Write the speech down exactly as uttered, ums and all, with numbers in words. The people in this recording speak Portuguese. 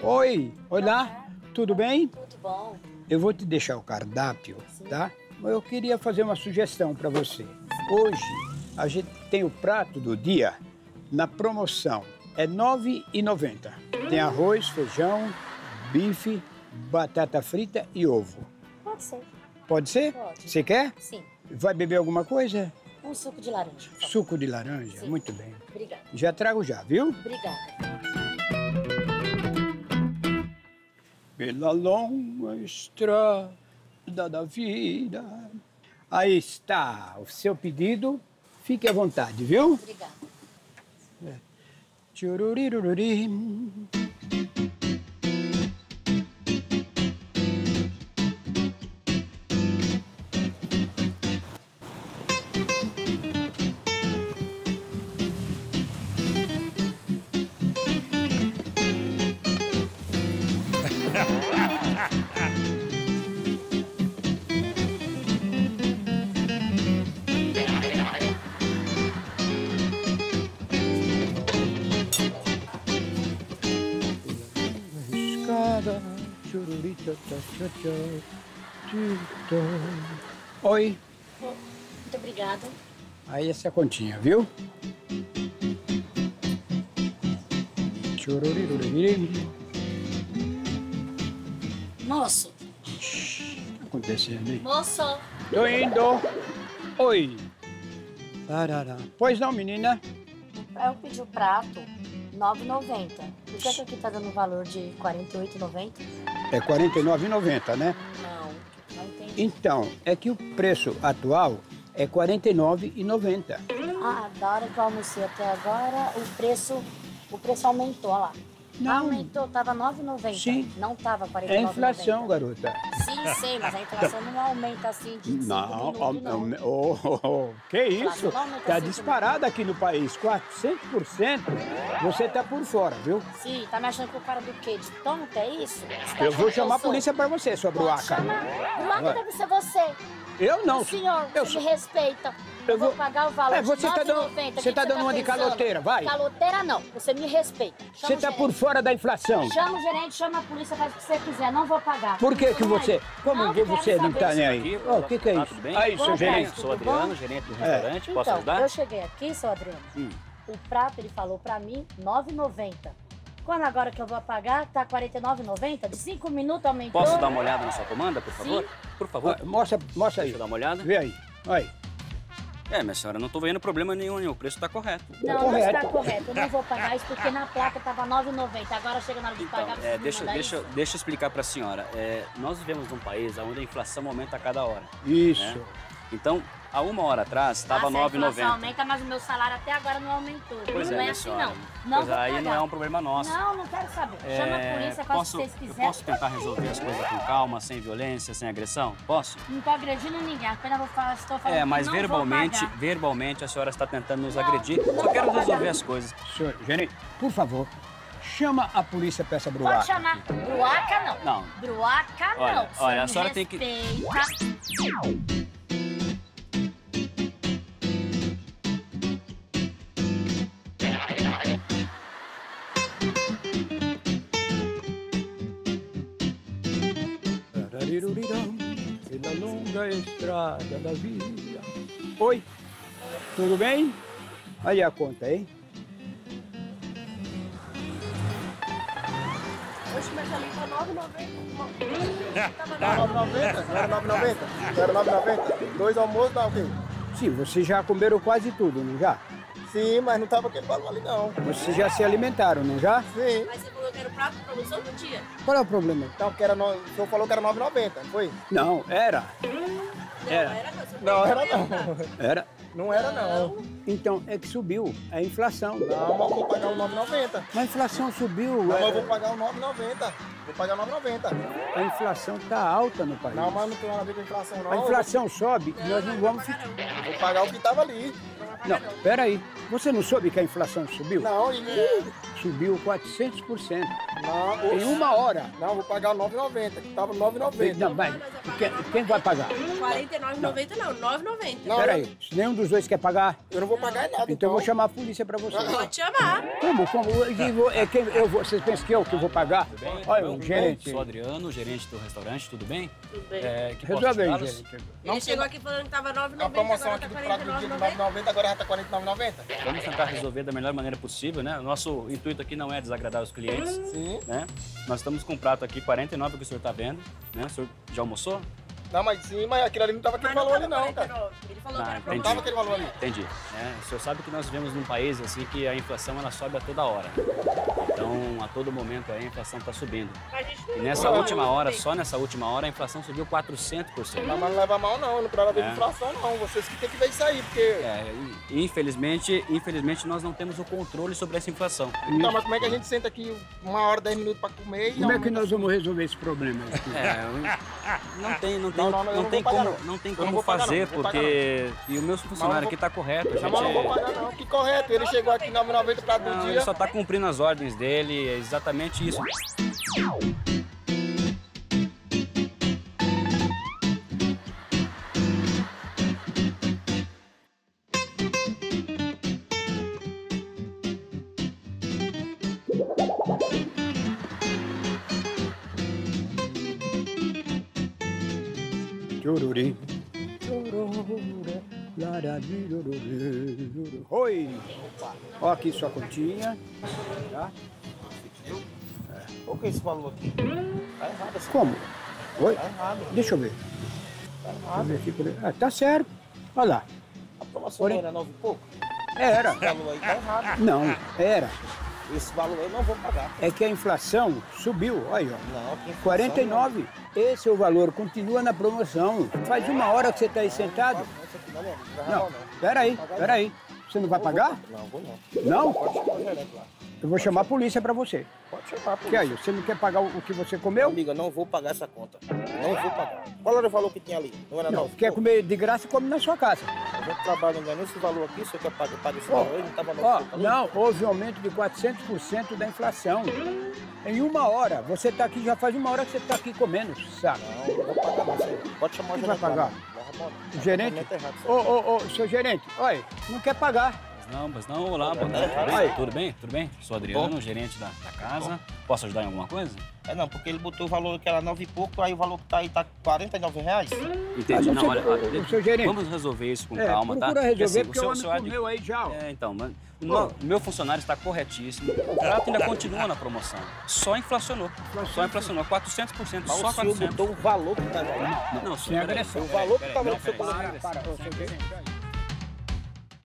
Oi, olá, tudo bem? Tudo bom. Eu vou te deixar o cardápio, Sim. tá? Eu queria fazer uma sugestão para você. Hoje a gente tem o prato do dia na promoção. É nove reais e noventa centavos. Tem arroz, feijão, bife, batata frita e ovo. Pode ser. Pode ser? Pode. Você quer? Sim. Vai beber alguma coisa? Um suco de laranja. por favor. Suco de laranja? Sim. Muito bem. Obrigada. Já trago já, viu? Obrigada. Pela longa estrada da vida. Aí está o seu pedido. Fique à vontade, viu? Obrigada. Tchururirururi. Escada, chururita, tcha, tcha, tcha, tita. Oi, Muito obrigada. aí essa continha, viu? Chururiruriri. Moço. O que tá acontecendo, hein? Moço. Tô indo. Oi. Tarará. Pois não, menina? Eu pedi o prato nove reais e noventa centavos. Por que que aqui tá dando um valor de quarenta e oito reais e noventa centavos? É quarenta e nove reais e noventa centavos, né? Não, não entendi. Então, é que o preço atual é quarenta e nove reais e noventa centavos. Ah, da hora que eu almocei até agora, o preço, o preço aumentou, olha lá. Não. Aumentou, tava nove reais e noventa centavos. Sim. Não tava quarenta e É nove reais e inflação, noventa garota. centavos. Sim, sei, mas a inflação não aumenta assim de cinco Não, minutos, não. oh, oh, oh, que isso? Não aumenta Tá cinco disparado aqui no país, quatrocentos por cento. Você tá por fora, viu? Sim, tá me achando com o cara do quê? De tonto, é isso? Você tá Eu achando vou que chamar a sou? polícia pra você, sua Pode bruaca. chamar. O Marco deve ser você. Eu não. O senhor, eu você sou... me respeita. Eu Eu vou vou- pagar o valor É, você de tá nove reais e dando- noventa. você O que tá que dando uma de pensando? caloteira, vai. Caloteira não, você me respeita. Chama Você o tá gerente. por fora da inflação. Chama o gerente, chama a polícia, faz o que você quiser, não vou pagar. Por que que Não, você... aí. Como Não, que quero você não saber tá se- nem aí? O que que é Ah, isso? tudo bem? Aí, seu Bom, gerente. Tudo Sou Adriano, bom? gerente do É. restaurante, posso Então, ajudar? eu cheguei aqui, seu Adriano, Hum. o prato ele falou pra mim nove reais e noventa centavos. Quando agora que eu vou pagar, tá quarenta e nove reais e noventa centavos? De cinco minutos aumentou. Posso dar uma olhada na sua comanda, por favor? Sim. Por favor. Ah, Mostra, mostra aí. Deixa eu dar uma olhada. Vê aí. Aí. É, minha senhora, não tô vendo problema nenhum, nenhum. O preço tá correto. Não, Correto. não está correto. Eu não vou pagar isso porque na placa tava nove reais e noventa centavos. Agora chega na hora de Então, pagar, é, precisa me deixa, mandar deixa, isso. deixa eu explicar pra senhora. É, nós vivemos num país onde a inflação aumenta a cada hora. Isso. né? Então, há uma hora atrás, estava Ah, se a nove reais e inflação noventa centavos. aumenta, mas o meu salário até agora não aumentou. Pois não é, é minha assim, senhora. não. Não Pois vou aí pagar. não é um problema nosso. Não, não quero saber. Chama a É, polícia, faz posso, o que vocês eu quiserem. posso tentar resolver as coisas com calma, sem violência, sem agressão? Posso? Não tô agredindo ninguém, apenas vou falar, estou falando É, mas que não verbalmente, vou pagar. verbalmente a senhora está tentando nos Não, agredir. não Só vou quero pagar. resolver as coisas. Senhor, gerente, por favor, chama a polícia pra essa bruaca. Pode chamar. Bruaca não. Não. Bruaca Olha, não. Você olha, a me senhora tem que- respeita. Tararirurirão, pela longa estrada da vida. Oi, tudo bem? Aí a conta, hein? Oxe, mas ali tá nove reais e noventa centavos. nove reais e noventa centavos? Não era nove reais e noventa centavos? Não era nove reais e noventa centavos? Dois almoços dá o quê? Sim, vocês já comeram quase tudo, não já? Sim, mas não tava aquele valor ali não. Vocês já se alimentaram, não já? Sim. Mas você falou que era o prato de promoção do dia. Qual é o problema? Então, porque era no... o senhor falou que era nove reais e noventa centavos, não foi? Não, era. Era. Era não, você Não, era não. Era. Não era não. Então, é que subiu. É a inflação. Não, mas eu vou pagar o nove reais e noventa centavos. Mas a inflação subiu. Não, mas eu vou é- pagar o nove reais e noventa centavos. Vou pagar nove reais e noventa centavos. A inflação está alta no país. Não, mas não tem nada a ver com a inflação não. A inflação sobe e nós não vamos ficar. Eu vou pagar o que tava ali. Não, peraí. Você não soube que a inflação subiu? Não, e... subiu quatrocentos por cento. Não, Em uma hora. Não, vou pagar nove reais e noventa centavos, que tava nove reais e noventa Não, centavos. mas quem, quem vai pagar? quarenta e nove reais e noventa centavos não, nove reais e noventa centavos. Não, Peraí, se nenhum dos dois quer pagar, Eu não vou pagar nada, então eu vou chamar a polícia pra você. Pode chamar. Como? Como? Eu vou- é quem eu vou, vocês pensam que eu que vou pagar? Olha, o gerente. Sou Adriano, gerente do restaurante, tudo bem? Tudo bem. É, que posso Resolve aí, ajudá-los? gerente. Ele chegou aqui falando que tava nove reais e A noventa promoção centavos, aqui do agora prato tá do dia de quarenta e nove nove reais e noventa centavos, agora já tá quarenta e nove reais e noventa centavos. Vamos tentar resolver da melhor maneira possível, né? O nosso intuito aqui não é desagradar os clientes, Sim. né? Nós estamos com um prato aqui, quarenta e nove que o senhor está vendo, né? O senhor já almoçou? Não, mas sim, mas aquilo ali não tava aquele Mas valor ali tava não, cara. quarenta e nove. Ele falou Ah, que era entendi. Não tava aquele valor ali. Entendi. É, o senhor sabe que nós vivemos num país assim que a inflação ela sobe a toda hora. Então, a todo momento aí, a inflação está subindo. Mas a gente não E nessa não, última não hora, tem. só nessa última hora, a inflação subiu quatrocentos por cento. Não, mas não leva mal não, eu não quero ver É. inflação não. Vocês que tem que ver isso aí, porque... É, e, infelizmente, infelizmente, nós não temos o controle sobre essa inflação. Então, mas como é que a gente senta aqui uma hora, dez minutos pra comer e... Como é que aumenta- nós vamos resolver esse problema aqui? É, eu- não tem, não tem, Não, não, não, eu não tem vou pagar, como, não. não tem Eu não como vou pagar, não, fazer, não vou pagar, porque e o meu funcionário vou- aqui está correto. A Não, mas eu não vou gente, pagar não, que correto. Ele chegou aqui nove reais e noventa centavos prato do não, dia. ele só está cumprindo as ordens dele, é exatamente isso. Chururi. Chururu, lararirururu. Oi! Ó aqui sua continha. Tá? Qual que é esse valor aqui? Tá errado essa Como? Oi? Tá errado. Deixa eu ver. Tá Deixa eu errado. ver aqui, peraí. Ah, tá certo. Olha lá. A promoção Porém- não era nove e pouco? Era. Esse valor aí tá errado. Não, era. Esse valor aí eu não vou pagar. É que a inflação subiu. Olha aí, ó. Não, que inflação quarenta e nove. Esse é o valor. Continua na promoção. Faz uma hora que você está aí sentado. Não, isso aqui não, meu amigo. Não, Não, não. peraí, peraí. Você não vai pagar? Não, vou não. Não? Pode chamar o gerente lá. Eu vou chamar a polícia pra você. Pode chamar, Que aí, você não quer pagar o o que você comeu? Amiga, eu não vou pagar essa conta. Não vou pagar. Qual era o valor que tinha ali? Não era Não, nove? quer comer de graça, come na sua casa. A gente trabalha ainda nesse valor aqui, se eu quer pagar, paga esse Ó, valor aí, não tava ó, nove. não, houve um aumento de quatrocentos por cento da inflação. Em uma hora. Você está aqui, já faz uma hora que você está aqui comendo, sabe? Não, não vou pagar não, senhor. Pode chamar o Quem vai gerente. lá, pagar? não. Leva a mão, não. O gerente? Tá errado, Ô, senhor. ô, ô, seu gerente, olha, não quer pagar. Mas não, mas não, olá, boa tarde, tudo Aí. bem? Tudo bem? Tudo bem? Sou Adriano, gerente da, da casa. Posso ajudar em alguma coisa? É não, porque ele botou o valor que era nove e pouco, aí o valor que tá aí tá quarenta e nove reais. Entendi. Ah, Não, seu- olha, ô, olha, ô, seu gerente. vamos resolver isso com É, calma, tá? procura resolver, assim, porque o seu- homem seu ad- comeu aí já, ó. É, então, mas o no- o meu funcionário está corretíssimo. O prato ainda continua na promoção. Só inflacionou. Só inflacionou. quatrocentos por cento, Mas só o senhor quatrocentos. botou o valor que tá aí. Não, não, Sem peraí, agressão. peraí, O valor que peraí, tava não, no seu peraí. Para, para, ô, seu gerente, olha.